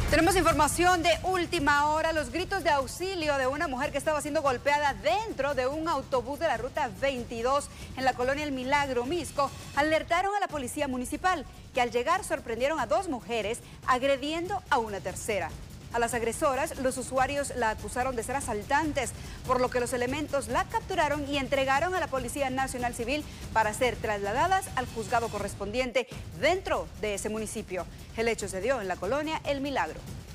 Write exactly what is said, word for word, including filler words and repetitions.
Tenemos información de última hora. Los gritos de auxilio de una mujer que estaba siendo golpeada dentro de un autobús de la ruta veintidós en la colonia El Milagro, Misco, alertaron a la policía municipal, que al llegar sorprendieron a dos mujeres agrediendo a una tercera. A las agresoras, los usuarios la acusaron de ser asaltantes, por lo que los elementos la capturaron y entregaron a la Policía Nacional Civil para ser trasladadas al juzgado correspondiente dentro de ese municipio. El hecho se dio en la colonia El Milagro.